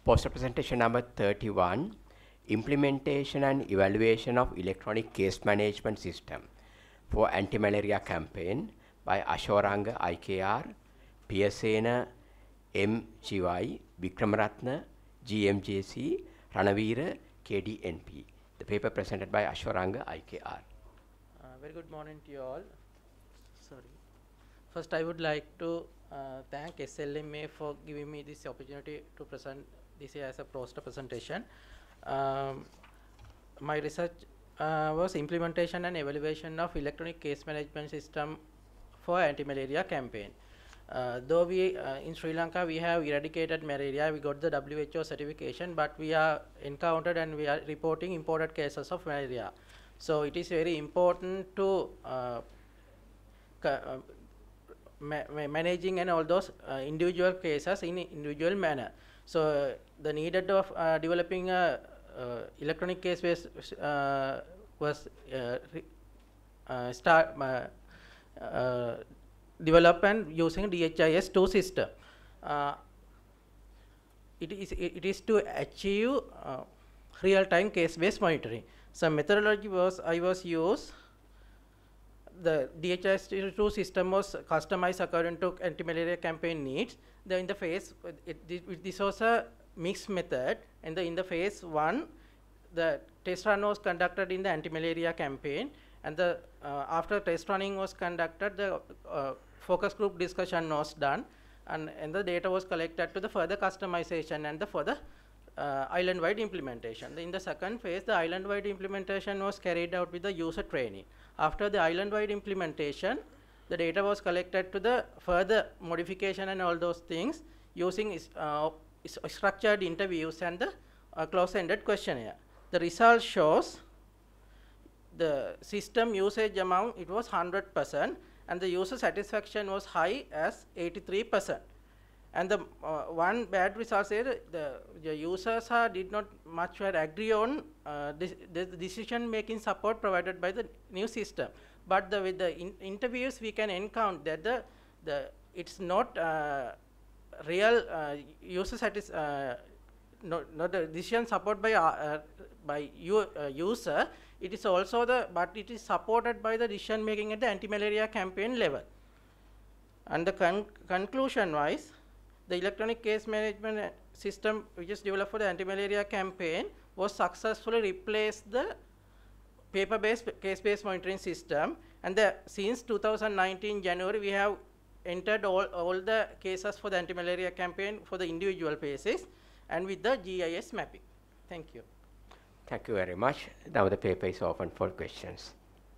Poster presentation number 31, implementation and evaluation of electronic case management system for anti-malaria campaign by Ashwaranga IKR, Piyasena MGY, Vikramaratna GMJC, Ranavira KDNP. The paper presented by Ashwaranga IKR. Very good morning to you all. Sorry. First, I would like to thank SLMA for giving me this opportunity to present this here as a poster presentation. My research was implementation and evaluation of electronic case management system for anti-malaria campaign. Though we in Sri Lanka we have eradicated malaria, we got the WHO certification, but we are encountered and we are reporting imported cases of malaria. So it is very important to managing and all those individual cases in individual manner. So the needed of developing a electronic case base was developed and using DHIS2 system. It is to achieve real-time case-based monitoring. So methodology I was used. The DHIS2 system was customized according to anti-malaria campaign needs. The interface, this was a mixed method, and in the phase 1, the test run was conducted in the anti-malaria campaign, and after test running was conducted, the focus group discussion was done, and the data was collected to the further customization and the further island-wide implementation. In the second phase, the island-wide implementation was carried out with the user training. After the island-wide implementation, the data was collected to the further modification and all those things using structured interviews and the close-ended questionnaire. The result shows the system usage amount, it was 100%, and the user satisfaction was high as 83%. And the one bad result is the users did not much agree on the decision-making support provided by the new system. But with the interviews, we can encounter that it's not real user not the decision support by user. It is also but it is supported by the decision-making at the anti-malaria campaign level. And the conclusion-wise, the electronic case management system which is developed for the anti-malaria campaign was successfully replaced the paper-based case-based monitoring system, and since 2019 January we have entered all the cases for the anti-malaria campaign for the individual basis and with the GIS mapping. Thank you. Thank you very much. Now the paper is open for questions.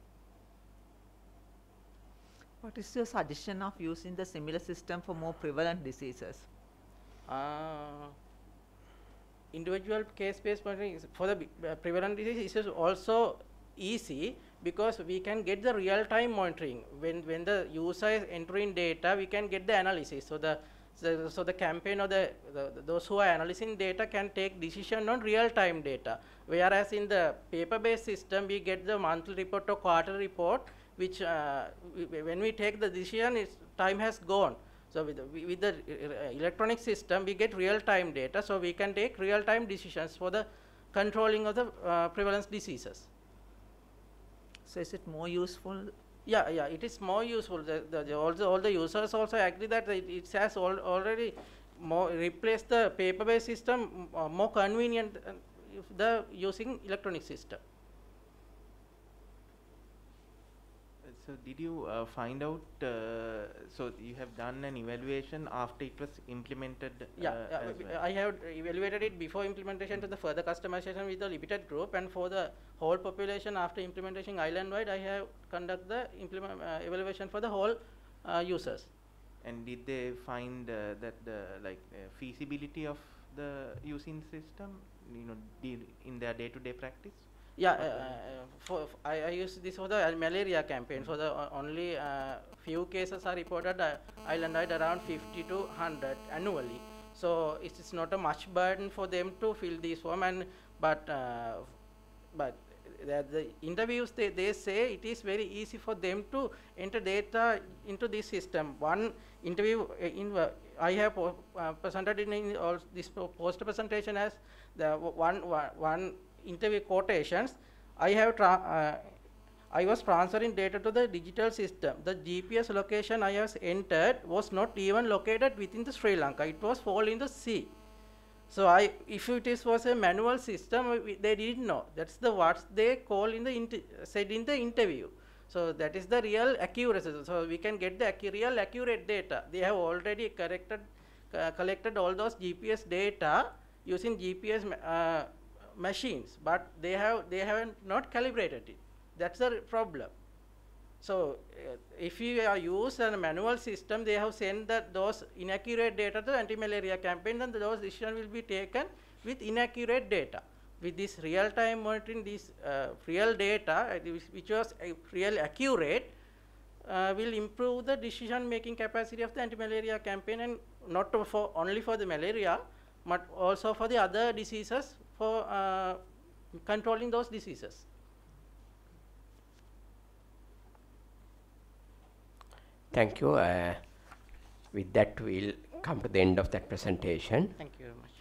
What is your suggestion of using the similar system for more prevalent diseases? Individual case-based monitoring for the prevalent disease is also easy because we can get the real-time monitoring. When the user is entering data, we can get the analysis. So the campaign or those who are analyzing data can take decision on real-time data. Whereas in the paper-based system, we get the monthly report or quarterly report, which when we take the decision, time has gone. So with the electronic system, we get real-time data, so we can take real-time decisions for the controlling of the prevalence diseases. So is it more useful? Yeah, it is more useful. All the users also agree that it has already replaced the paper-based system, more convenient if using electronic system. So did you find out, so you have done an evaluation after it was implemented? I have evaluated it before implementation to the further customization with the limited group, and for the whole population after implementation island-wide, I have conducted the evaluation for the whole users. And did they find that the feasibility of the using system, in their day-to-day practice? I use this for the malaria campaign. For the only few cases are reported island-wide, around 50 to 100 annually. So it's not a much burden for them to fill this form, but the interviews, they say it is very easy for them to enter data into this system. One interview I have presented in all this poster presentation as the one interview quotations. I was transferring data to the digital system. The GPS location I was entered was not even located within the Sri Lanka. It was fall in the sea. So if it was a manual system, they didn't know. That's the what they call in the said in the interview. So that is the real accuracy. So we can get the real accurate data. They have already collected all those GPS data using GPS machines, but they haven't not calibrated it. That's the problem. So if you use a manual system, they have sent those inaccurate data to the anti-malaria campaign, then those decisions will be taken with inaccurate data. With this real-time monitoring, this real data, which was real accurate, will improve the decision-making capacity of the anti-malaria campaign, and not only for the malaria, but also for the other diseases, for controlling those diseases. Thank you. With that, we'll come to the end of that presentation. Thank you very much.